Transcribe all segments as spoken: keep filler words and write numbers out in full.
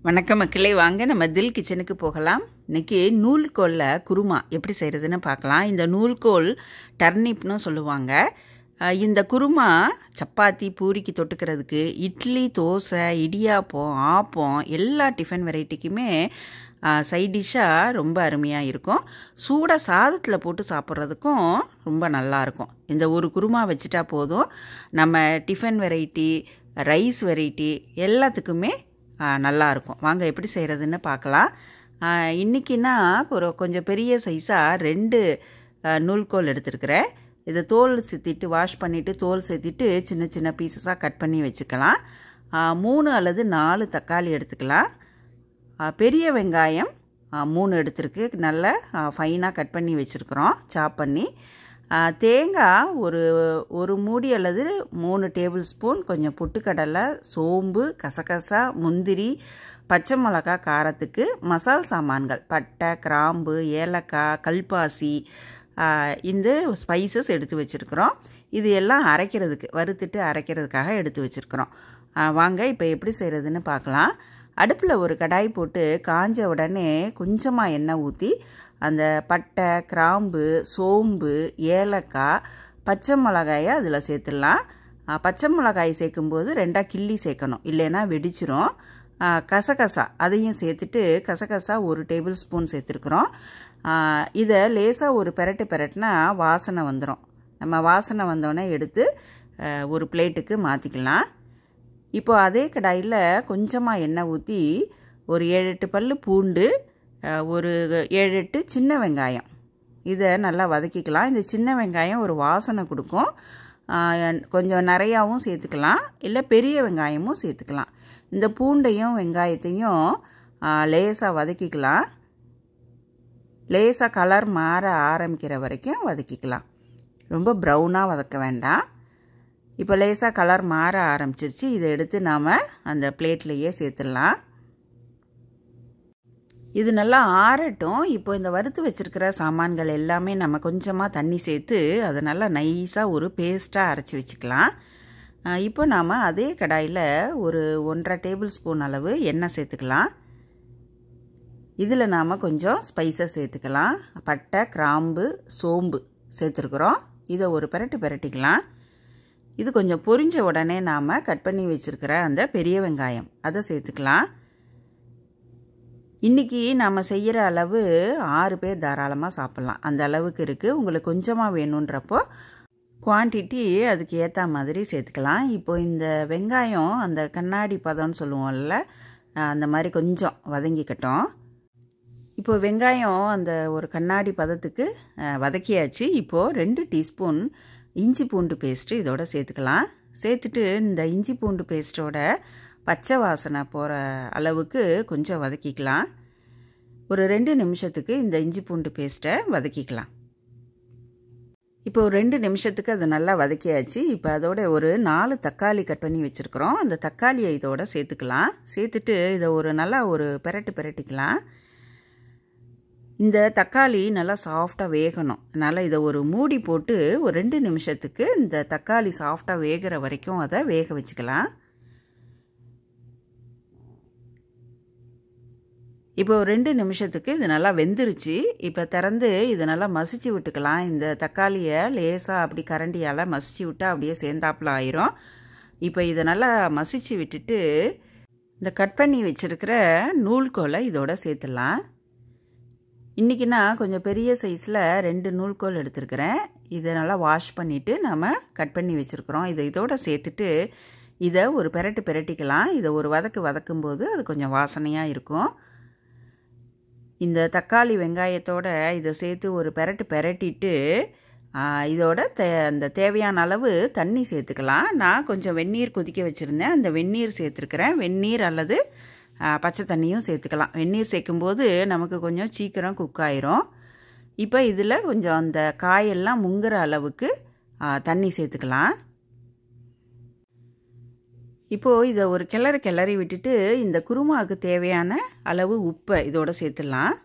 வணக்கம் மக்களே, வாங்க நம்ம தில் கிச்சனுக்கு போகலாம். இன்றைக்கி நூல்கோலில் குருமா எப்படி செய்கிறதுன்னு பார்க்கலாம். இந்த நூல்கோல் டர்னிப்னு சொல்லுவாங்க. இந்த குருமா சப்பாத்தி பூரிக்கு தொட்டுக்கிறதுக்கு, இட்லி, தோசை, இடியாப்பம், ஆப்பம் எல்லா டிஃபன் வெரைட்டிக்குமே சைட் டிஷ்ஷாக ரொம்ப அருமையாக இருக்கும். சூடாக சாதத்தில் போட்டு சாப்பிட்றதுக்கும் ரொம்ப நல்லாயிருக்கும். இந்த ஒரு குருமா வச்சுட்டா போதும், நம்ம டிஃபன் வெரைட்டி, ரைஸ் வெரைட்டி எல்லாத்துக்குமே நல்லாயிருக்கும். வாங்க எப்படி செய்கிறதுன்னு பார்க்கலாம். இன்றைக்கின்னா ஒரு கொஞ்சம் பெரிய சைஸாக ரெண்டு நூல்கோல் எடுத்துருக்கிறேன். இதை தோல் சேர்த்திட்டு வாஷ் பண்ணிவிட்டு தோல் சேர்த்திட்டு சின்ன சின்ன பீசஸாக கட் பண்ணி வச்சுக்கலாம். மூணு அல்லது நாலு தக்காளி எடுத்துக்கலாம். பெரிய வெங்காயம் மூணு எடுத்துருக்கு, நல்ல ஃபைனாக கட் பண்ணி வச்சுருக்குறோம், சாப் பண்ணி. தேங்காய் ஒரு ஒரு மூடி அல்லது மூணு டேபிள் ஸ்பூன், கொஞ்சம் பொட்டுக்கடலை, சோம்பு, கசகசா, முந்திரி, பச்சை மிளகா காரத்துக்கு, மசால் சாமான்கள் பட்டை, கிராம்பு, ஏலக்காய், கல்பாசி, இந்த ஸ்பைசஸ் எடுத்து வச்சுருக்குறோம். இது எல்லாம் அரைக்கிறதுக்கு, வறுத்துட்டு அரைக்கிறதுக்காக எடுத்து வச்சுருக்குறோம். வாங்க இப்போ எப்படி செய்கிறதுன்னு பார்க்கலாம். அடுப்பில் ஒரு கடாய் போட்டு காஞ்ச உடனே கொஞ்சமாக எண்ணெய் ஊற்றி அந்த பட்டை, கிராம்பு, சோம்பு, ஏலக்காய், பச்சை மிளகாயை அதில் சேர்த்துடலாம். பச்சை மிளகாய் சேர்க்கும்போது ரெண்டாக கிள்ளி சேர்க்கணும், இல்லைன்னா வெடிச்சிரும். கசகசா அதையும் சேர்த்துட்டு, கசகசா ஒரு டேபிள் ஸ்பூன் சேர்த்துருக்குறோம். இதை லேசாக ஒரு பெரட்டு பெரட்டுனா வாசனை வந்துடும். நம்ம வாசனை வந்தோடனே எடுத்து ஒரு பிளேட்டுக்கு மாற்றிக்கலாம். இப்போ அதே கடாயில் கொஞ்சமாக எண்ணெய் ஊற்றி ஒரு ஏழு எட்டு பல் பூண்டு, ஒரு ஏழு எட்டு சின்ன வெங்காயம், இதை நல்லா வதக்கிக்கலாம். இந்த சின்ன வெங்காயம் ஒரு வாசனை கொடுக்கும். கொஞ்சம் நிறையாவும் சேர்த்துக்கலாம், இல்லை பெரிய வெங்காயமும் சேர்த்துக்கலாம். இந்த பூண்டையும் வெங்காயத்தையும் லேசாக வதக்கிக்கலாம். லேசாக கலர் மாற ஆரம்பிக்கிற வரைக்கும் வதக்கிக்கலாம். ரொம்ப ப்ரௌனாக வதக்க வேண்டாம். இப்போ லேசாக கலர் மாற ஆரம்பிச்சிருச்சு. இதை எடுத்து நாம் அந்த பிளேட்லேயே சேர்த்துடலாம். இது நல்லா ஆறட்டும். இப்போ இந்த வறுத்து வச்சுருக்கிற சாமான்கள் எல்லாமே நம்ம கொஞ்சமாக தண்ணி சேர்த்து அதை நல்லா நைஸாக ஒரு பேஸ்ட்டாக அரைச்சி வச்சுக்கலாம். இப்போ நாம் அதே கடாயில் ஒரு ஒன்றரை டேபிள் ஸ்பூன் அளவு எண்ணெய் சேர்த்துக்கலாம். இதில் நாம் கொஞ்சம் ஸ்பைசஸ் சேர்த்துக்கலாம். பட்டை, கிராம்பு, சோம்பு சேர்த்துருக்குறோம். இதை ஒரு பெரட்டு பெரட்டிக்கலாம். இது கொஞ்சம் பொரிஞ்ச உடனே நாம் கட் பண்ணி வச்சுருக்கிற அந்த பெரிய வெங்காயம் அதை சேர்த்துக்கலாம். இன்றைக்கி நம்ம செய்கிற அளவு ஆறு பேர் தாராளமாக சாப்பிட்லாம், அந்த அளவுக்கு இருக்குது. உங்களுக்கு கொஞ்சமாக வேணுன்றப்போ குவான்டிட்டி அதுக்கு ஏற்ற மாதிரி சேர்த்துக்கலாம். இப்போ இந்த வெங்காயம் அந்த கண்ணாடி பதம்னு சொல்லுவோம்ல, அந்த மாதிரி கொஞ்சம் வதங்கிக்கட்டும். இப்போ வெங்காயம் அந்த ஒரு கண்ணாடி பதத்துக்கு வதக்கியாச்சு. இப்போது ரெண்டு டீஸ்பூன் இஞ்சி பூண்டு பேஸ்ட்டு இதோட சேர்த்துக்கலாம். சேர்த்துட்டு இந்த இஞ்சி பூண்டு பேஸ்ட்டோட பச்சை வாசனை போகிற அளவுக்கு கொஞ்சம் வதக்கிக்கலாம். ஒரு ரெண்டு நிமிஷத்துக்கு இந்த இஞ்சி பூண்டு பேஸ்ட்டை வதக்கிக்கலாம். இப்போ ரெண்டு நிமிஷத்துக்கு அது நல்லா வதக்கியாச்சு. இப்போ அதோட ஒரு நாலு தக்காளி கட் பண்ணி வச்சுருக்குறோம். அந்த தக்காளியை இதோட சேர்த்துக்கலாம். சேர்த்துட்டு இதை ஒரு நல்லா ஒரு பெரட்டு பெரட்டிக்கலாம். இந்த தக்காளி நல்லா சாஃப்டாக வேகணும். அதனால் இதை ஒரு மூடி போட்டு ஒரு ரெண்டு நிமிஷத்துக்கு இந்த தக்காளி சாஃப்டாக வேகிற வரைக்கும் அதை வேக வச்சுக்கலாம். இப்போ ரெண்டு நிமிஷத்துக்கு இது நல்லா வெந்துருச்சு. இப்போ திறந்து இதை நல்லா மசிச்சு விட்டுக்கலாம். இந்த தக்காளியை லேசாக அப்படி கரண்டியால் மசிச்சு விட்டால் அப்படியே சேர்ந்தாப்பில் ஆயிரும். இப்போ இதை நல்லா மசிச்சு விட்டுட்டு இந்த கட் பண்ணி வச்சுருக்கிற நூல்கோலை இதோட சேர்த்துடலாம். இன்றைக்கி நான் கொஞ்சம் பெரிய சைஸில் ரெண்டு நூல்கோல் எடுத்துருக்கிறேன். இதை நல்லா வாஷ் பண்ணிவிட்டு நம்ம கட் பண்ணி வச்சுருக்குறோம். இதை இதோட சேர்த்துட்டு இதை ஒரு பெரட்டு பெரட்டிக்கலாம். இதை ஒரு வதக்கு வதக்கும்போது அது கொஞ்சம் வாசனையாக இருக்கும். இந்த தக்காளி வெங்காயத்தோடு இதை சேர்த்து ஒரு பெரட்டு பெரட்டிட்டு இதோட தே அந்த தேவையான அளவு தண்ணி சேர்த்துக்கலாம். நான் கொஞ்சம் வெந்நீர் கொதிக்க வச்சுருந்தேன், அந்த வெந்நீர் சேர்த்துருக்கிறேன். வெந்நீர் அல்லது பச்சை தண்ணியும் சேர்த்துக்கலாம். வெந்நீர் சேர்க்கும்போது நமக்கு கொஞ்சம் சீக்கிரம் குக் ஆயிரும். இப்போ இதில் கொஞ்சம் அந்த காயெல்லாம் முங்குற அளவுக்கு தண்ணி சேர்த்துக்கலாம். இப்போது இதை ஒரு கிளறு கிளறி விட்டுட்டு இந்த குருமாவுக்கு தேவையான அளவு உப்பை இதோட சேர்த்துடலாம்.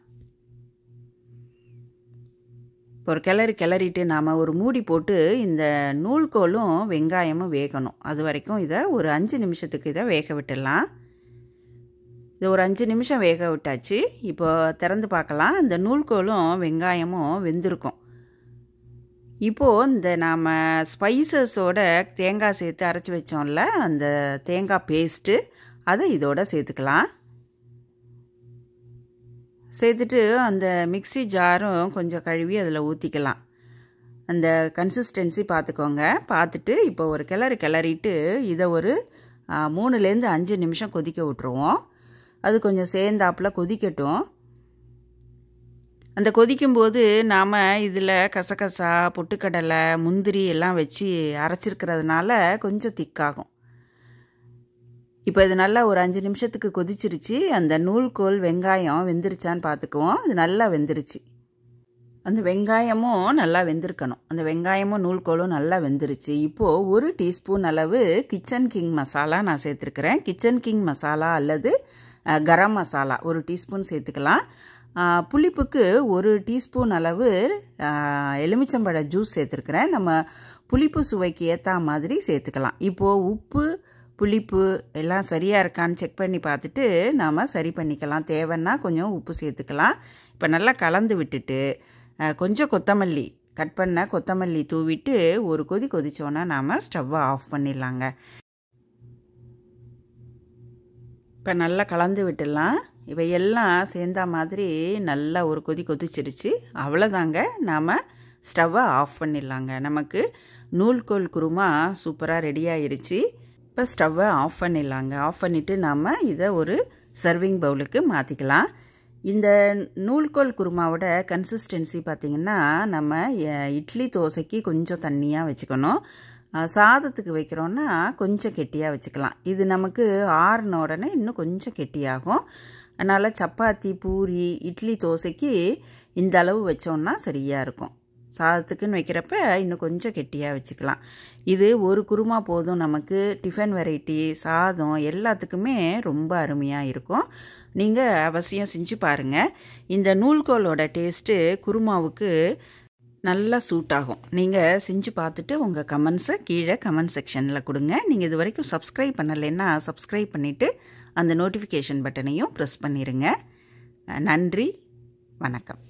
இப்போ ஒரு கிளறி கிளறிட்டு நாம் ஒரு மூடி போட்டு இந்த நூல்கோலும் வெங்காயமும் வேகணும். அது வரைக்கும் இதை ஒரு அஞ்சு நிமிஷத்துக்கு இதை வேக விட்டுடலாம். இது ஒரு அஞ்சு நிமிஷம் வேக விட்டாச்சு. இப்போ திறந்து பார்க்கலாம். இந்த நூல்கோலும் வெங்காயமும் வெந்திருக்கும். இப்போது இந்த நாம் ஸ்பைசஸோட தேங்காய் சேர்த்து அரைச்சி வச்சோம்ல, அந்த தேங்காய் பேஸ்ட்டு அதை இதோட சேர்த்துக்கலாம். சேர்த்துட்டு அந்த மிக்ஸி ஜாரும் கொஞ்சம் கழுவி அதில் ஊற்றிக்கலாம். அந்த கன்சிஸ்டன்சி பார்த்துக்கோங்க. பார்த்துட்டு இப்போ ஒரு கிளறு கிளறிட்டு இதை ஒரு மூணுலேருந்து அஞ்சு நிமிஷம் கொதிக்க விட்ருவோம். அது கொஞ்சம் சேர்ந்தாப்பில் கொதிக்கட்டும். அந்த கொதிக்கும்போது நாம் இதில் கசகசா, பொட்டுக்கடலை, முந்திரி எல்லாம் வச்சு அரைச்சிருக்கிறதுனால கொஞ்சம் திக்காகும். இப்போ இது நல்லா ஒரு அஞ்சு நிமிஷத்துக்கு கொதிச்சிருச்சு. அந்த நூல்கோல் வெங்காயம் வெந்துருச்சான்னு பார்த்துக்குவோம். அது நல்லா வெந்துருச்சு. அந்த வெங்காயமும் நல்லா வெந்திருக்கணும். அந்த வெங்காயமும் நூல்கோலும் நல்லா வெந்துருச்சு. இப்போது ஒரு டீஸ்பூன் அளவு கிச்சன் கிங் மசாலா நான் சேர்த்துருக்கிறேன். கிச்சன் கிங் மசாலா அல்லது கரம் மசாலா ஒரு டீஸ்பூன் சேர்த்துக்கலாம். புளிப்புக்கு ஒரு டீஸ்பூன் அளவு எலுமிச்சம்பழ ஜூஸ் சேர்த்துருக்கிறேன். நம்ம புளிப்பு சுவைக்கு ஏற்ற மாதிரி சேர்த்துக்கலாம். இப்போது உப்பு, புளிப்பு எல்லாம் சரியாக இருக்கான்னு செக் பண்ணி பார்த்துட்டு நாம் சரி பண்ணிக்கலாம். தேவைன்னா கொஞ்சம் உப்பு சேர்த்துக்கலாம். இப்போ நல்லா கலந்து விட்டுட்டு கொஞ்சம் கொத்தமல்லி, கட் பண்ண கொத்தமல்லி தூவிட்டு ஒரு கொதி கொதிச்சோன்னா நாம் ஸ்டவ்வை ஆஃப் பண்ணிடலாங்க. இப்போ நல்லா கலந்து விட்டுடலாம். இவை எல்லாம் சேர்ந்த மாதிரி நல்லா ஒரு கொதி கொதிச்சிருச்சு. அவ்வளோதாங்க, நாம் ஸ்டவ்வை ஆஃப் பண்ணிடலாங்க. நமக்கு நூல்கோல் குருமா சூப்பராக ரெடி ஆயிருச்சு. இப்போ ஸ்டவ்வை ஆஃப் பண்ணிடலாங்க. ஆஃப் பண்ணிவிட்டு நாம் இதை ஒரு சர்விங் பவுலுக்கு மாற்றிக்கலாம். இந்த நூல்கோல் குருமாவோட கன்சிஸ்டன்சி பார்த்திங்கன்னா நம்ம இட்லி தோசைக்கு கொஞ்சம் தண்ணியாக வச்சுக்கணும். சாதத்துக்கு வைக்கிறோன்னா கொஞ்சம் கெட்டியாக வச்சுக்கலாம். இது நமக்கு ஆறுன உடனே இன்னும் கொஞ்சம் கெட்டியாகும். அதனால் சப்பாத்தி, பூரி, இட்லி தோசைக்கு இந்த அளவு வச்சோன்னா சரியாக இருக்கும். சாதத்துக்குன்னு வைக்கிறப்ப இன்னும் கொஞ்சம் கெட்டியாக வச்சுக்கலாம். இது ஒரு குருமா போதும் நமக்கு. டிஃபன் வெரைட்டி, சாதம் எல்லாத்துக்குமே ரொம்ப அருமையாக இருக்கும். நீங்கள் அவசியம் செஞ்சு பாருங்கள். இந்த நூல்கோலோட டேஸ்ட்டு குருமாவுக்கு நல்லா சூட் ஆகும். நீங்கள் செஞ்சு பார்த்துட்டு உங்கள் கமெண்ட்ஸை கீழே கமெண்ட் செக்ஷனில் கொடுங்க. நீங்கள் இது வரைக்கும் சப்ஸ்கிரைப் பண்ணலைன்னா சப்ஸ்கிரைப் பண்ணிவிட்டு அந்த நோட்டிஃபிகேஷன் பட்டனையும் ப்ரெஸ் பண்ணிடுங்க. நன்றி, வணக்கம்.